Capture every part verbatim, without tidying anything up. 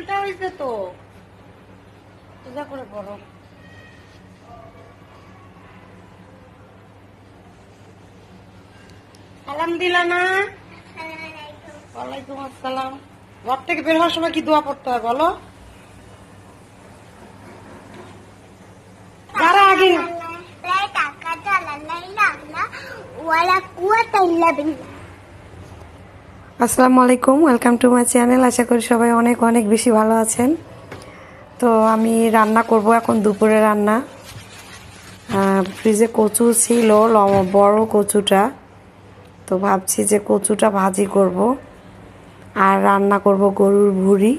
উল্টা হয়েছে তো সোজা করে পড়ো। সালাম দিলা না? ওয়ালাইকুম আসসালাম। ঘর থেকে বের হওয়ার সময় কি দোয়া পড়তে হয় বলো? যারা আগে আসসালামু আলাইকুম, ওয়েলকাম টু মাই চ্যানেল। আশা করি সবাই অনেক অনেক বেশি ভালো আছেন। তো আমি রান্না করব এখন দুপুরে রান্না। ফ্রিজে কচু ছিল, বড় কচুটা, তো ভাবছি যে কচুটা ভাজি করব আর রান্না করব গরুর ভুঁড়ি।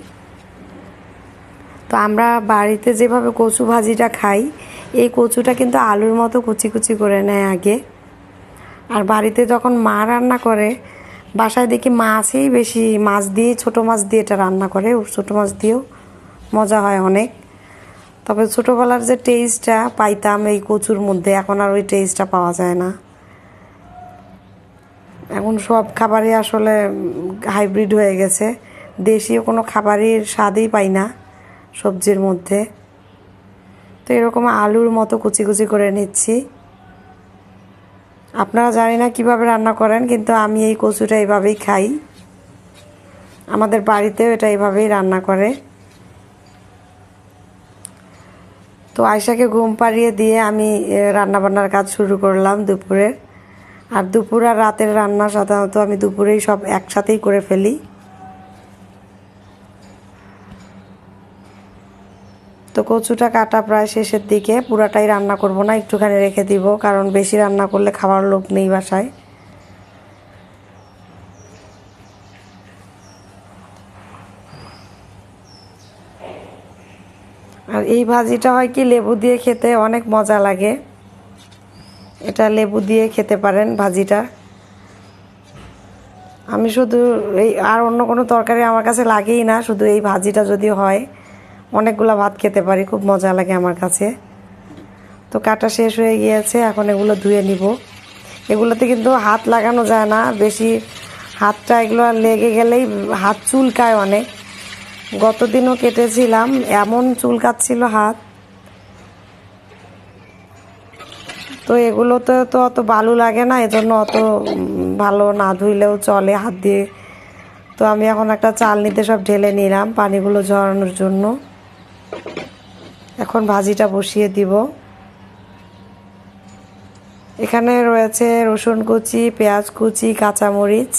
তো আমরা বাড়িতে যেভাবে কচু ভাজিটা খাই, এই কচুটা কিন্তু আলুর মতো কুচি কুচি করে নেয় আগে। আর বাড়িতে যখন মা রান্না করে, বাসায় দেখি মাছই বেশি, মাছ দিয়ে, ছোট মাছ দিয়ে এটা রান্না করে। ছোট মাছ দিয়েও মজা হয় অনেক। তবে ছোটোবেলার যে টেস্টটা পাইতাম এই কচুর মধ্যে, এখন আর ওই টেস্টটা পাওয়া যায় না। এখন সব খাবারই আসলে হাইব্রিড হয়ে গেছে, দেশীয় কোনো খাবারই স্বাদই পাই না সবজির মধ্যে। তো এরকম আলুর মতো কুচি কুচি করে নিচ্ছি। আপনারা জানি না কিভাবে রান্না করেন, কিন্তু আমি এই কচুটা এইভাবেই খাই। আমাদের বাড়িতেও এটা এইভাবেই রান্না করে। তো আয়শাকে ঘুম পাড়িয়ে দিয়ে আমি রান্নাবান্নার কাজ শুরু করলাম দুপুরের। আর দুপুর আর রাতের রান্না সাধারণত আমি দুপুরেই সব একসাথেই করে ফেলি। তো কচুটা কাটা প্রায় শেষের দিকে, পুরাটাই রান্না করব না, একটুখানি রেখে দিব, কারণ বেশি রান্না করলে খাওয়ার লোক নেই বাসায়। আর এই ভাজিটা হয় কি, লেবু দিয়ে খেতে অনেক মজা লাগে। এটা লেবু দিয়ে খেতে পারেন ভাজিটা। আমি শুধু এই, আর অন্য কোনো তরকারি আমার কাছে লাগেই না, শুধু এই ভাজিটা যদি হয় অনেকগুলো ভাত খেতে পারি, খুব মজা লাগে আমার কাছে। তো কাটা শেষ হয়ে গিয়েছে, এখন এগুলো ধুয়ে নিব। এগুলোতে কিন্তু হাত লাগানো যায় না বেশি, হাতটা এগুলো লেগে গেলেই হাত চুলকায় অনেক। গতদিনও কেটেছিলাম, এমন চুলকাচ্ছিল হাত। তো এগুলোতে তো অত ভালো লাগে না, এজন্য অত ভালো না ধুইলেও চলে হাত দিয়ে। তো আমি এখন একটা চালনিতে সব ঢেলে নিলাম পানিগুলো ঝরানোর জন্য। এখন ভাজিটা বসিয়ে দিব। এখানে রয়েছে রসুন কুচি, পেঁয়াজ কুচি, কাঁচামরিচ।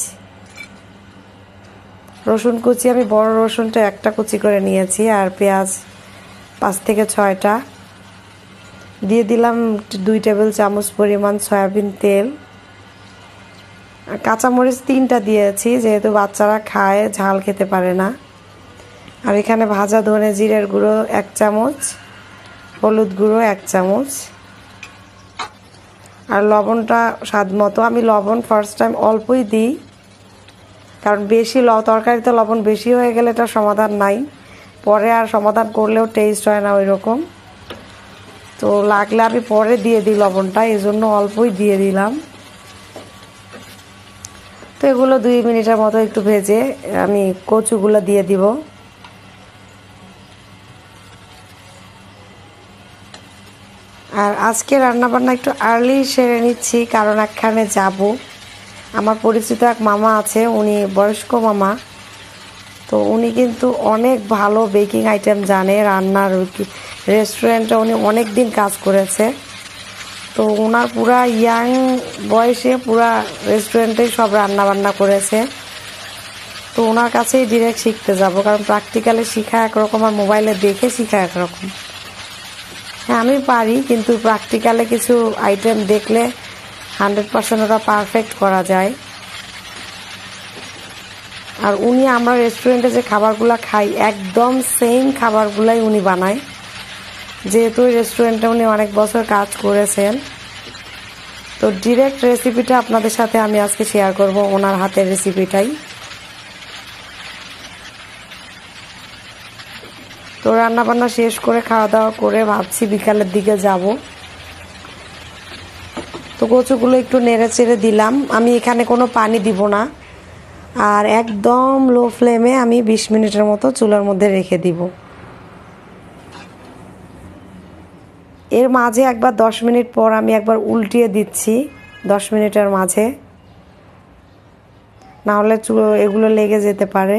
রসুন কুচি আমি বড় রসুনটা একটা কুচি করে নিয়েছি, আর পেঁয়াজ পাঁচ থেকে ছয়টা। দিয়ে দিলাম দুই টেবিল চামচ পরিমাণ সয়াবিন তেল। আর কাঁচামরিচ তিনটা দিয়েছি, যেহেতু বাচ্চারা খায়, ঝাল খেতে পারে না। আর এখানে ভাজা ধনে জিরের গুঁড়ো এক চামচ, হলুদ গুঁড়ো এক চামচ, আর লবণটা স্বাদ মতো। আমি লবণ ফার্স্ট টাইম অল্পই দিই, কারণ বেশি ল তরকারিতে লবণ বেশি হয়ে গেলে এটা সমাধান নাই, পরে আর সমাধান করলেও টেস্ট হয় না ওই রকম। তো লাগলে আমি পরে দিয়ে দিই লবণটা, এই জন্য অল্পই দিয়ে দিলাম। তো এগুলো দুই মিনিটের মতো একটু ভেজে আমি কচুগুলো দিয়ে দিব। আর আজকে রান্নাবান্না একটু আর্লি সেরে নিচ্ছি, কারণ একখানে যাব। আমার পরিচিত এক মামা আছে, উনি বয়স্ক মামা। তো উনি কিন্তু অনেক ভালো বেকিং আইটেম জানে, রান্নার রেস্টুরেন্টে উনি অনেক দিন কাজ করেছে। তো ওনার পুরা ইয়াং বয়সে পুরা রেস্টুরেন্টেই সব রান্না বান্না করেছে। তো ওনার কাছেই ডিরেক্ট শিখতে যাব, কারণ প্র্যাকটিক্যালে শেখা একরকম আর মোবাইলে দেখে শেখা একরকম। হ্যাঁ আমি পারি, কিন্তু প্র্যাকটিক্যালে কিছু আইটেম দেখলে হান্ড্রেড পার্সেন্ট ওটা পারফেক্ট করা যায়। আর উনি আমরা রেস্টুরেন্টে যে খাবারগুলো খাই একদম সেম খাবারগুলাই উনি বানায়, যেহেতু ওই রেস্টুরেন্টে উনি অনেক বছর কাজ করেছেন। তো ডিরেক্ট রেসিপিটা আপনাদের সাথে আমি আজকে শেয়ার করব, ওনার হাতের রেসিপিটাই। তো রান্নাবান্না শেষ করে খাওয়া দাওয়া করে ভাবছি বিকালের দিকে যাব। তো কচুগুলো একটু নেড়ে চেড়ে দিলাম। আমি এখানে কোনো পানি দিব না, আর একদম লো ফ্লেমে আমি বিশ মিনিটের মতো চুলার মধ্যে রেখে দিব। এর মাঝে একবার দশ মিনিট পর আমি একবার উল্টিয়ে দিচ্ছি, দশ মিনিটের মাঝে, না হলে এগুলো লেগে যেতে পারে।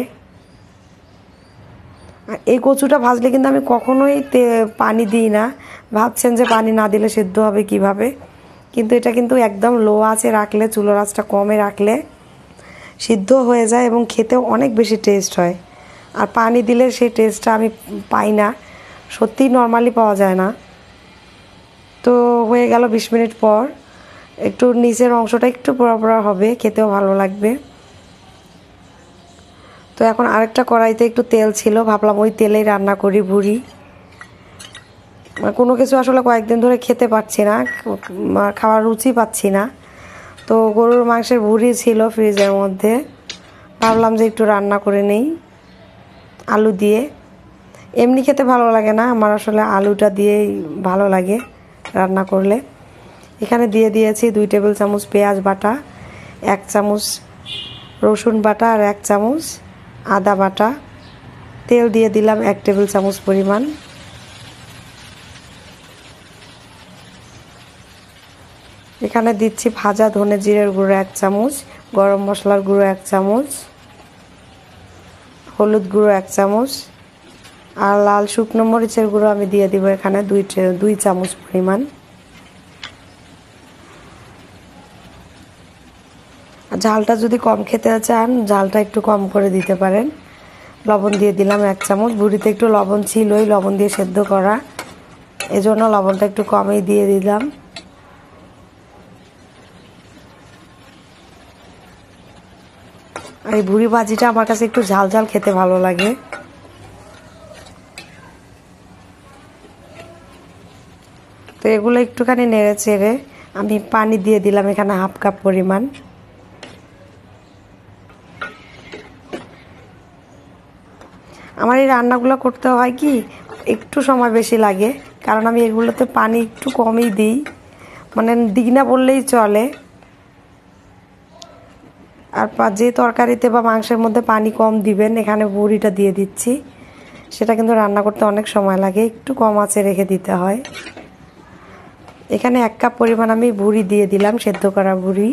এই কচুটা ভাজলে কিন্তু আমি কখনোই পানি দিই না। ভাবছেন যে পানি না দিলে সিদ্ধ হবে কিভাবে, কিন্তু এটা কিন্তু একদম লো আঁচে রাখলে, চুলার আঁচটা কমে রাখলে সিদ্ধ হয়ে যায় এবং খেতেও অনেক বেশি টেস্ট হয়। আর পানি দিলে সেই টেস্টটা আমি পাই না, সত্যিই নর্মালি পাওয়া যায় না। তো হয়ে গেল বিশ মিনিট পর, একটু নিচের অংশটা একটু পোড়া পোড়া হবে, খেতেও ভালো লাগবে। তো এখন আরেকটা কড়াইতে একটু তেল ছিল, ভাবলাম ওই তেলেই রান্না করি ভুড়ি। কোনো কিছু আসলে কয়েকদিন ধরে খেতে পাচ্ছি না, খাওয়ার রুচি পাচ্ছি না। তো গরুর মাংসের ভুড়ি ছিল ফ্রিজের মধ্যে, ভাবলাম যে একটু রান্না করে নেই আলু দিয়ে। এমনি খেতে ভালো লাগে না আমার, আসলে আলুটা দিয়েই ভালো লাগে রান্না করলে। এখানে দিয়ে দিয়েছি দুই টেবিল চামচ পেঁয়াজ বাটা, এক চামচ রসুন বাটা আর এক চামচ আদা বাটা। তেল দিয়ে দিলাম এক টেবিল চামচ পরিমাণ। এখানে দিচ্ছি ভাজা ধনে জিরের গুঁড়ো এক চামচ, গরম মশলার গুঁড়ো এক চামচ, হলুদ গুঁড়ো এক চামচ, আর লাল শুকনো মরিচের গুঁড়ো আমি দিয়ে দিব এখানে দুই দুই চামচ পরিমাণ। ঝালটা যদি কম খেতে চান ঝালটা একটু কম করে দিতে পারেন। লবণ দিয়ে দিলাম এক চামচ, ভুড়িতে একটু লবণ ছিলই, লবণ দিয়ে সেদ্ধ করা, এজন্য লবণটা একটু কমই দিয়ে দিলাম। আর এই ভুড়ি ভাজিটা আমার কাছে একটু ঝাল ঝাল খেতে ভালো লাগে। তো এগুলো একটুখানি নেড়ে চেড়ে আমি পানি দিয়ে দিলাম এখানে হাফ কাপ পরিমাণ। আমার এই রান্নাগুলো করতে হয় কি একটু সময় বেশি লাগে, কারণ আমি এগুলোতে পানি একটু কমই দিই, মানে দিই না বললেই চলে। আর যে তরকারিতে বা মাংসের মধ্যে পানি কম দিবেন, এখানে ভুড়িটা দিয়ে দিচ্ছি, সেটা কিন্তু রান্না করতে অনেক সময় লাগে, একটু কম আঁচে রেখে দিতে হয়। এখানে এক কাপ পরিমাণ আমি ভুড়ি দিয়ে দিলাম, সেদ্ধ করা ভুড়ি।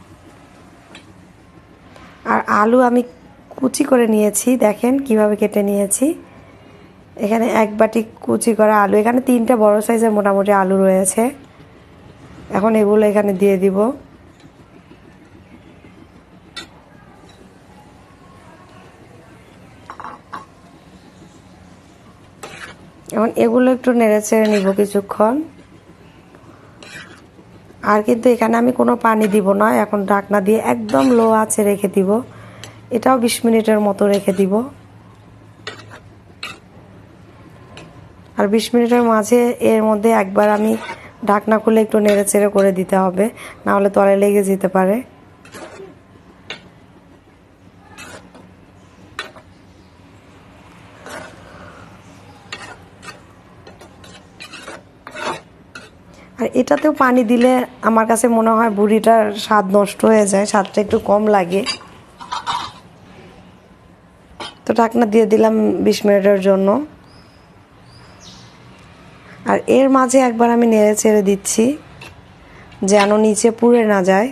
আর আলু আমি কুচি করে নিয়েছি, দেখেন কিভাবে কেটে নিয়েছি। এখানে এক বাটি কুচি করা আলু, এখানে তিনটা বড় সাইজের মোটামুটি আলু রয়েছে। এখন এগুলো এখানে দিয়ে দিব। এখন এগুলো একটু নেড়ে চেড়ে নিব কিছুক্ষণ। আর কিন্তু এখানে আমি কোনো পানি দিব না, এখন ঢাকনা দিয়ে একদম লো আঁচে রেখে দিব। এটাও বিশ মিনিটের মতো রেখে দিব। আর বিশ মিনিটের মাঝে এর মধ্যে একবার আমি ঢাকনা খুলে একটু নেড়ে চেড়ে করে দিতে হবে, না হলে তলে লেগে যেতে পারে। আর এটাতেও পানি দিলে আমার কাছে মনে হয় ভুড়িটার স্বাদ নষ্ট হয়ে যায়, স্বাদটা একটু কম লাগে। তো ঢাকনা দিয়ে দিলাম বিশ মিনিটের জন্য। আর এর মাঝে একবার আমি নেড়ে চেড়ে দিচ্ছি যেন নিচে পুড়ে না যায়।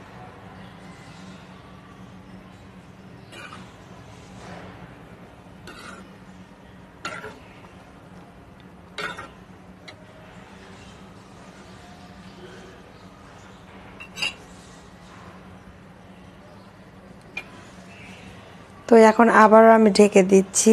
তো এখন আবারও আমি ঢেকে দিচ্ছি।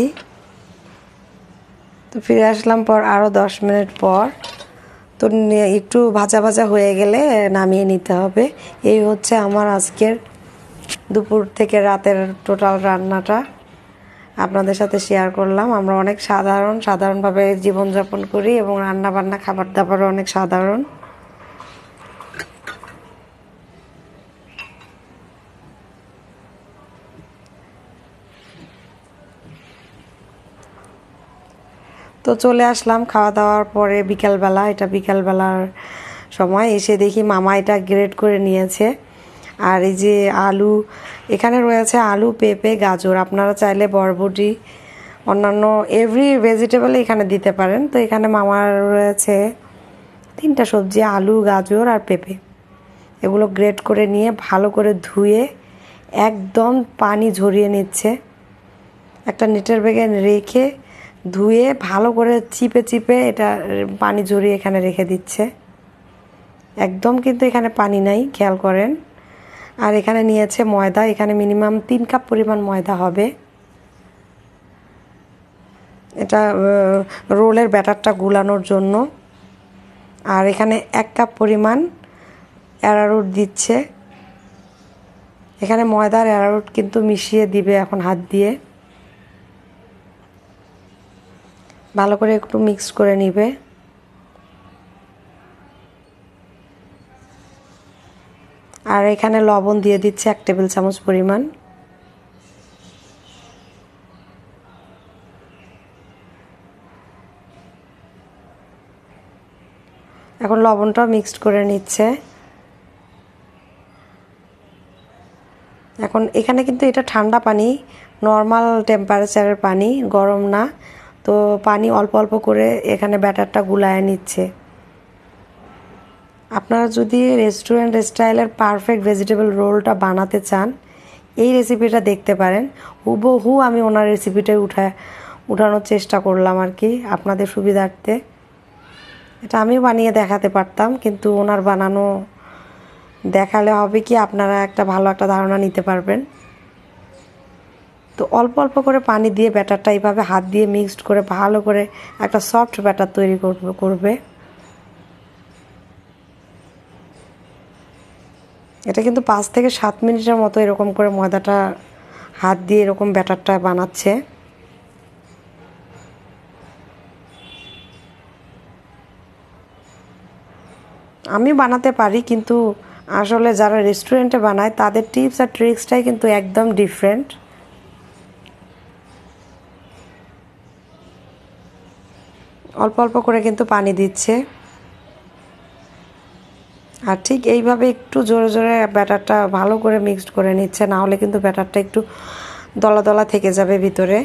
তো ফিরে আসলাম পর আরও দশ মিনিট পর। তো একটু ভাজা ভাজা হয়ে গেলে নামিয়ে নিতে হবে। এই হচ্ছে আমার আজকের দুপুর থেকে রাতের টোটাল রান্নাটা আপনাদের সাথে শেয়ার করলাম। আমরা অনেক সাধারণ সাধারণভাবে জীবনযাপন করি এবং রান্না বান্না খাবার দাবারও অনেক সাধারণ। তো চলে আসলাম খাওয়া দাওয়ার পরে বিকালবেলা, এটা বিকালবেলার সময় এসে দেখি মামা এটা গ্রেড করে নিয়েছে। আর এই যে আলু, এখানে রয়েছে আলু, পেঁপে, গাজর। আপনারা চাইলে বরবটি, অন্যান্য এভরি ভেজিটেবল এখানে দিতে পারেন। তো এখানে মামার রয়েছে তিনটা সবজি, আলু, গাজর আর পেঁপে। এগুলো গ্রেট করে নিয়ে ভালো করে ধুয়ে একদম পানি ঝরিয়ে নিচ্ছে। একটা নেটের ব্যাগে রেখে ধুয়ে ভালো করে চিপে চিপে এটা পানি ঝরিয়ে এখানে রেখে দিচ্ছে। একদম কিন্তু এখানে পানি নাই, খেয়াল করেন। আর এখানে নিয়েছে ময়দা, এখানে মিনিমাম তিন কাপ পরিমাণ ময়দা হবে। এটা রোলের ব্যাটারটা গুলানোর জন্য। আর এখানে এক কাপ পরিমাণ অ্যারারুট দিচ্ছে। এখানে ময়দার অ্যারারুট কিন্তু মিশিয়ে দিবে এখন হাত দিয়ে। ভালো করে একটু মিক্স করে নিবে। আর এখানে লবণ দিয়ে দিচ্ছে এক টেবিল চামচ পরিমাণ। এখন লবণটা মিক্সড করে নিচ্ছে। এখন এখানে কিন্তু এটা ঠান্ডা পানি, নর্মাল টেম্পারেচারের পানি, গরম না। তো পানি অল্প অল্প করে এখানে ব্যাটারটা গুলায় নিচ্ছে। আপনারা যদি রেস্টুরেন্ট স্টাইলের পারফেক্ট ভেজিটেবল রোলটা বানাতে চান, এই রেসিপিটা দেখতে পারেন। হুবহু আমি ওনার রেসিপিটাই উঠা উঠানোর চেষ্টা করলাম আর কি, আপনাদের সুবিধার্থে। এটা আমিও বানিয়ে দেখাতে পারতাম, কিন্তু ওনার বানানো দেখালে হবে কি আপনারা একটা ভালো একটা ধারণা নিতে পারবেন। তো অল্প অল্প করে পানি দিয়ে ব্যাটারটা এইভাবে হাত দিয়ে মিক্সড করে ভালো করে একটা সফট ব্যাটার তৈরি করবে করবে এটা কিন্তু পাঁচ থেকে সাত মিনিটের মতো এরকম করে ময়দাটা হাত দিয়ে এরকম ব্যাটারটা বানাচ্ছে। আমি বানাতে পারি, কিন্তু আসলে যারা রেস্টুরেন্টে বানায় তাদের টিপস আর ট্রিক্সটাই কিন্তু একদম ডিফারেন্ট। অল্প অল্প করে কিন্তু পানি দিচ্ছে। আর ঠিক এইভাবে একটু জোরে জোরে ব্যাটারটা ভালো করে মিক্সড করে নিচ্ছে, না হলে কিন্তু ব্যাটারটা একটু দলা দলা থেকে যাবে ভিতরে।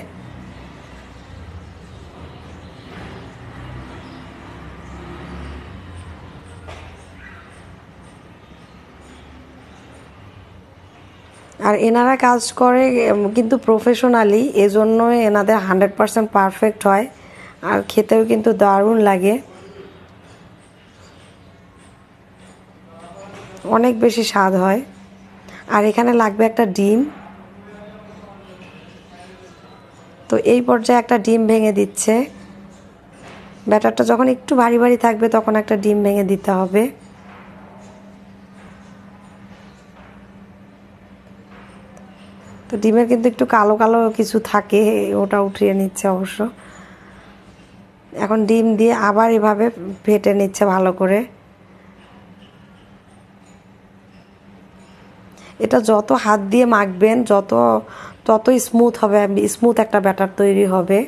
আর এনারা কাজ করে কিন্তু প্রফেশনালি, এজন্যই এনাদের হান্ড্রেড পারসেন্ট পারফেক্ট হয়। আর খেতেও কিন্তু দারুণ লাগে, অনেক বেশি স্বাদ হয়। আর এখানে লাগবে একটা ডিম। তো এই পর্যায়ে একটা ডিম ভেঙে দিচ্ছে। ব্যাটারটা যখন একটু ভারী ভারী থাকবে তখন একটা ডিম ভেঙে দিতে হবে। তো ডিমের কিন্তু একটু কালো কালো কিছু থাকে, ওটা উঠিয়ে নিচ্ছে অবশ্য। এখন ডিম দিয়ে আবার এভাবে ফেটে নিচ্ছে ভালো করে। এটা যত হাত দিয়ে মাখবেন যত ততই স্মুথ হবে, স্মুথ একটা ব্যাটার তৈরি হবে।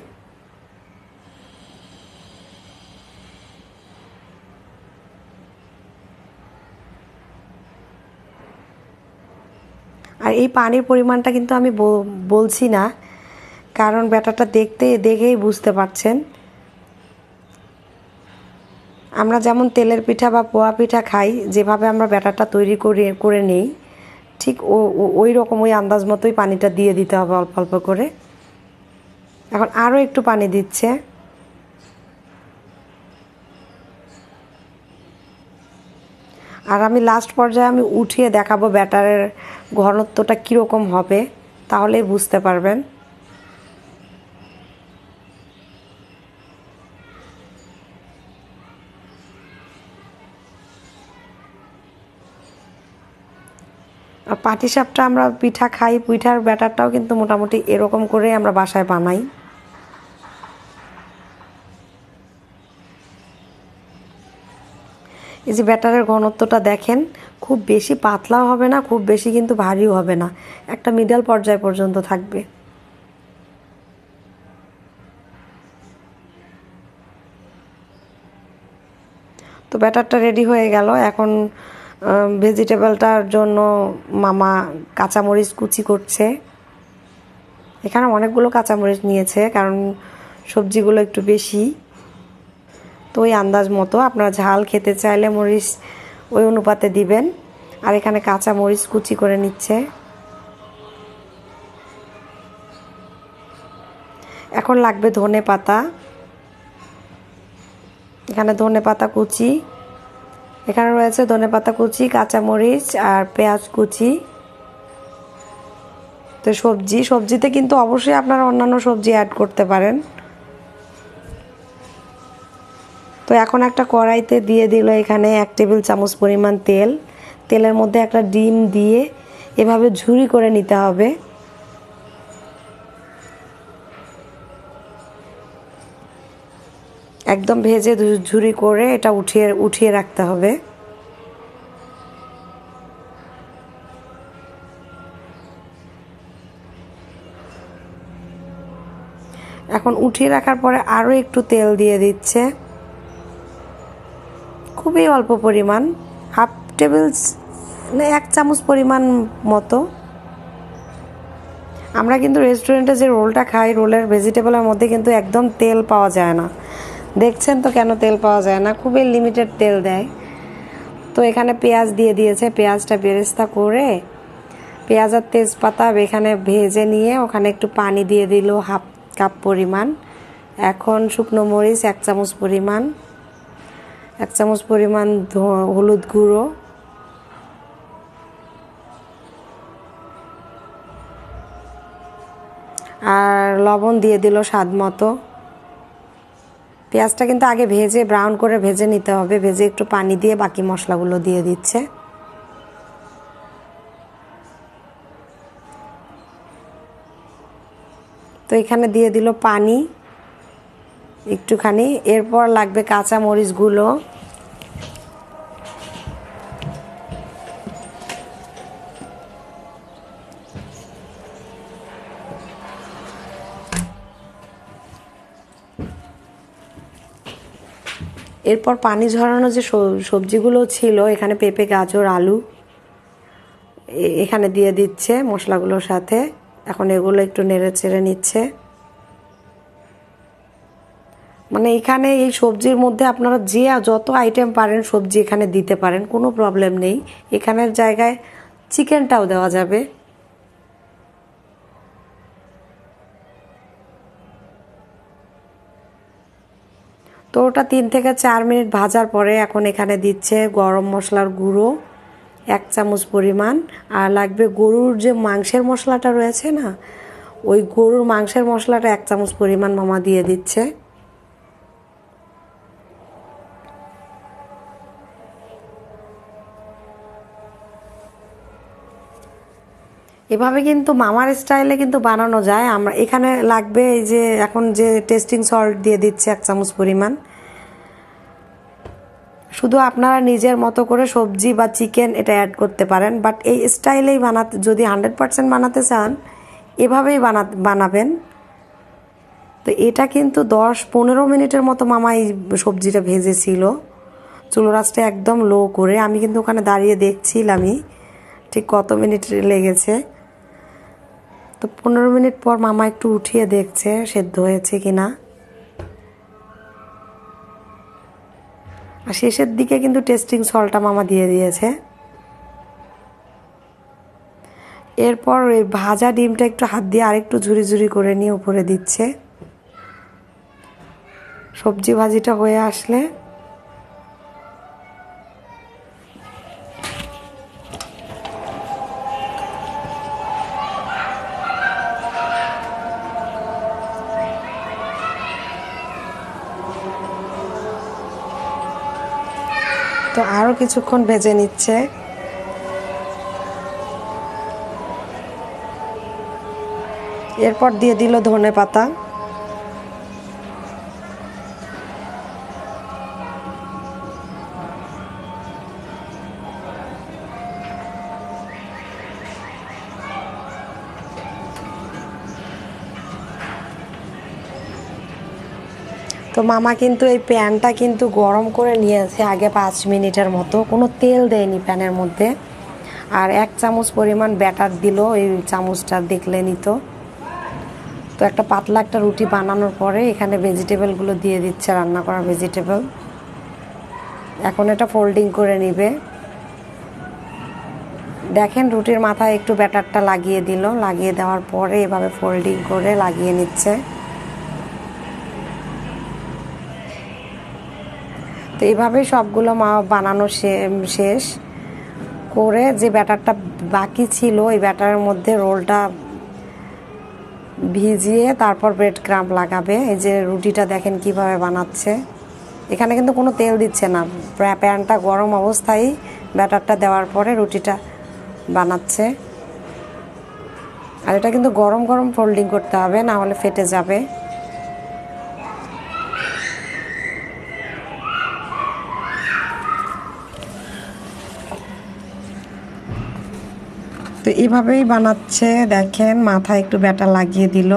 আর এই পানির পরিমাণটা কিন্তু আমি বলছি না, কারণ ব্যাটারটা দেখতে দেখেই বুঝতে পারছেন। আমরা যেমন তেলের পিঠা বা পোয়া পিঠা খাই, যেভাবে আমরা ব্যাটারটা তৈরি করে করে নেই, ঠিক ও ওই রকম ওই আন্দাজ মতোই পানিটা দিয়ে দিতে হবে অল্প অল্প করে। এখন আরও একটু পানি দিচ্ছে। আর আমি লাস্ট পর্যায়ে আমি উঠিয়ে দেখাবো ব্যাটারের ঘনত্বটা কীরকম হবে, তাহলেই বুঝতে পারবেন। আর পাটিসাপটা আমরা পিঠা খাই, পিঠার ব্যাটারটাও কিন্তু মোটামুটি এরকম করে আমরা বাসায় বানাই। এই যে ব্যাটারের ঘনত্বটা দেখেন, খুব বেশি পাতলাও হবে না, খুব বেশি কিন্তু ভারীও হবে না, একটা মিডল পর্যায় পর্যন্ত থাকবে। তো ব্যাটারটা রেডি হয়ে গেল। এখন ভেজিটেবলটার জন্য মামা কাঁচামরিচ কুচি করছে। এখানে অনেকগুলো কাঁচামরিচ নিয়েছে কারণ সবজিগুলো একটু বেশি, তো ওই আন্দাজ মতো আপনারা ঝাল খেতে চাইলে মরিচ ওই অনুপাতে দিবেন। আর এখানে কাঁচামরিচ কুচি করে নিচ্ছে। এখন লাগবে ধনে পাতা, এখানে ধনে পাতা কুচি, এখানে রয়েছে ধনে পাতা কুচি, কাঁচামরিচ আর পেঁয়াজ কুচি। তো সবজি সবজিতে কিন্তু অবশ্যই আপনারা অন্যান্য সবজি অ্যাড করতে পারেন। তো এখন একটা কড়াইতে দিয়ে দিল এখানে এক টেবিল চামচ পরিমাণ তেল। তেলের মধ্যে একটা ডিম দিয়ে এভাবে ঝুরি করে নিতে হবে। একদম ভেজে ঝুরি করে এটা উঠিয়ে উঠিয়ে রাখতে হবে। এখন উঠিয়ে রাখার পরে আরও একটু তেল দিয়ে দিচ্ছে, খুবই অল্প পরিমাণ, হাফ টেবিল মানে এক চামচ পরিমাণ মতো। আমরা কিন্তু রেস্টুরেন্টে যে রোলটা খাই, রোলের ভেজিটেবলের মধ্যে কিন্তু একদম তেল পাওয়া যায় না। দেখছেন তো কেন তেল পাওয়া যায় না, খুবই লিমিটেড তেল দেয়। তো এখানে পেঁয়াজ দিয়ে দিয়েছে, পেঁয়াজটা বেরেস্তা করে পেঁয়াজ আর তেজপাতা এখানে ভেজে নিয়ে ওখানে একটু পানি দিয়ে দিল হাফ কাপ পরিমাণ। এখন শুকনো মরিচ এক চামচ পরিমাণ, এক চামচ পরিমাণ হলুদ গুঁড়ো, আর লবণ দিয়ে দিল স্বাদ মতো। পেঁয়াজটা কিন্তু আগে ভেজে ব্রাউন করে ভেজে নিতে হবে, ভেজে একটু পানি দিয়ে বাকি মশলাগুলো দিয়ে দিচ্ছে। তো এখানে দিয়ে দিল পানি একটুখানি। এরপর লাগবে কাঁচা মরিচগুলো, এরপর পানি ঝরানো যে সবজিগুলো ছিল এখানে পেঁপে, গাজর, আলু এখানে দিয়ে দিচ্ছে মশলাগুলোর সাথে। এখন এগুলো একটু নেড়ে চেড়ে নিচ্ছে। মানে এখানে এই সবজির মধ্যে আপনারা যে যত আইটেম পারেন সবজি এখানে দিতে পারেন, কোনো প্রবলেম নেই। এখানের জায়গায় চিকেনটাও দেওয়া যাবে। তো ওটা তিন থেকে চার মিনিট ভাজার পরে এখন এখানে দিচ্ছে গরম মশলার গুঁড়ো এক চামচ পরিমাণ, আর লাগবে গরুর যে মাংসের মশলাটা রয়েছে না, ওই গরুর মাংসের মশলাটা এক চামচ পরিমাণ মামা দিয়ে দিচ্ছে। এভাবে কিন্তু মামার স্টাইলে কিন্তু বানানো যায়। আমরা এখানে লাগবে এই যে এখন যে টেস্টিং সল্ট দিয়ে দিচ্ছে এক চামচ পরিমাণ। শুধু আপনারা নিজের মতো করে সবজি বা চিকেন এটা অ্যাড করতে পারেন, বাট এই স্টাইলেই বানাতে যদি হান্ড্রেড পারসেন্ট বানাতে চান এভাবেই বানা বানাবেন। তো এটা কিন্তু দশ পনেরো মিনিটের মতো মামা এই সবজিটা ভেজেছিল, চুলো রাসটা একদম লো করে। আমি কিন্তু ওখানে দাঁড়িয়ে দেখছিলামই ঠিক কত মিনিট লেগেছে। তো পনেরো মিনিট পর মামা একটু উঠিয়ে দেখছে সেদ্ধ হয়েছে কিনা। আর শেষের দিকে কিন্তু টেস্টিং সল্টটা মামা দিয়ে দিয়েছে। এরপর ওই ভাজা ডিমটা একটু হাত দিয়ে আরেকটু ঝুরি ঝুরি করে নিয়ে উপরে দিচ্ছে। সবজি ভাজিটা হয়ে আসলে তো আরও কিছুক্ষণ ভেজে নিচ্ছে। এরপর দিয়ে দিল ধনে পাতা। তো মামা কিন্তু এই প্যানটা কিন্তু গরম করে নিয়েছে আগে পাঁচ মিনিটের মতো, কোনো তেল দেয়নি প্যানের মধ্যে। আর এক চামচ পরিমাণ ব্যাটার দিল, এই চামচটা দেখলে নিত। তো একটা পাতলা একটা রুটি বানানোর পরে এখানে ভেজিটেবলগুলো দিয়ে দিচ্ছে, রান্না করা ভেজিটেবল। এখন এটা ফোল্ডিং করে নিবে। দেখেন রুটির মাথায় একটু ব্যাটারটা লাগিয়ে দিল, লাগিয়ে দেওয়ার পরে এভাবে ফোল্ডিং করে লাগিয়ে নিচ্ছে। তো এইভাবেই সবগুলো মা বানানো শেষ করে যে ব্যাটারটা বাকি ছিল ওই ব্যাটারের মধ্যে রোলটা ভিজিয়ে তারপর ব্রেড ক্রাম্প লাগাবে। এই যে রুটিটা দেখেন কিভাবে বানাচ্ছে, এখানে কিন্তু কোনো তেল দিচ্ছে না, প্যানটা গরম অবস্থায় ব্যাটারটা দেওয়ার পরে রুটিটা বানাচ্ছে। আর এটা কিন্তু গরম গরম ফোল্ডিং করতে হবে, না হলে ফেটে যাবে। তো এইভাবেই বানাচ্ছে। দেখেন মাথায় একটু ব্যাটার লাগিয়ে দিল,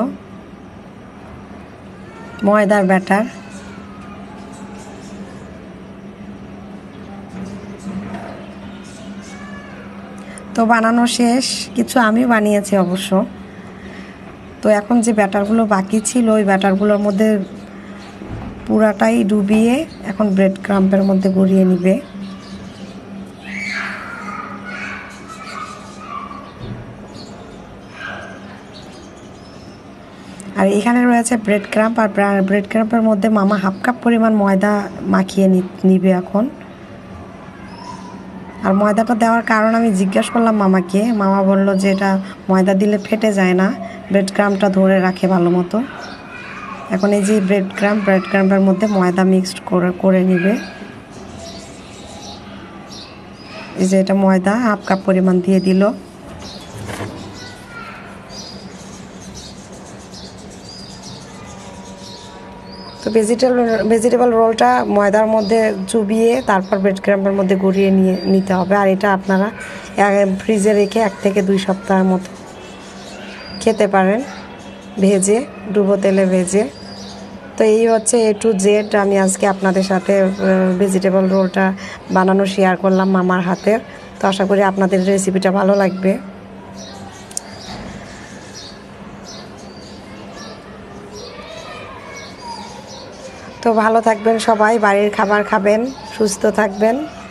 ময়দার ব্যাটার। তো বানানো শেষ, কিছু আমি বানিয়েছি অবশ্য। তো এখন যে ব্যাটারগুলো বাকি ছিল ওই ব্যাটারগুলোর মধ্যে পুরাটাই ডুবিয়ে এখন ব্রেড ক্রাম্পের মধ্যে গড়িয়ে নিবে। আর এখানে রয়েছে ব্রেড ক্রাম্প, আর ব্রেড ক্রাম্পের মধ্যে মামা হাফ কাপ পরিমাণ ময়দা মাখিয়ে নিবে এখন। আর ময়দাটা দেওয়ার কারণ আমি জিজ্ঞেস করলাম মামাকে, মামা বলল যে এটা ময়দা দিলে ফেটে যায় না, ব্রেড ক্রাম্পটা ধরে রাখে ভালো মতো। এখন এই যে ব্রেড ক্রাম্প, ব্রেড ক্রাম্পের মধ্যে ময়দা মিক্সড করে করে নিবে। এই যে এটা ময়দা হাফ কাপ পরিমাণ দিয়ে দিল। তো ভেজিটেবল ভেজিটেবল রোলটা ময়দার মধ্যে চুবিয়ে তারপর ব্রেড ক্রাম্পের মধ্যে গড়িয়ে নিয়ে নিতে হবে। আর এটা আপনারা ফ্রিজে রেখে এক থেকে দুই সপ্তাহের মতো খেতে পারেন ভেজে, ডুবো তেলে ভেজে। তো এই হচ্ছে এ টু জেড আমি আজকে আপনাদের সাথে ভেজিটেবল রোলটা বানানো শেয়ার করলাম মামার হাতের। তো আশা করি আপনাদের রেসিপিটা ভালো লাগবে। তো ভালো থাকবেন সবাই, বাড়ির খাবার খাবেন, সুস্থ থাকবেন।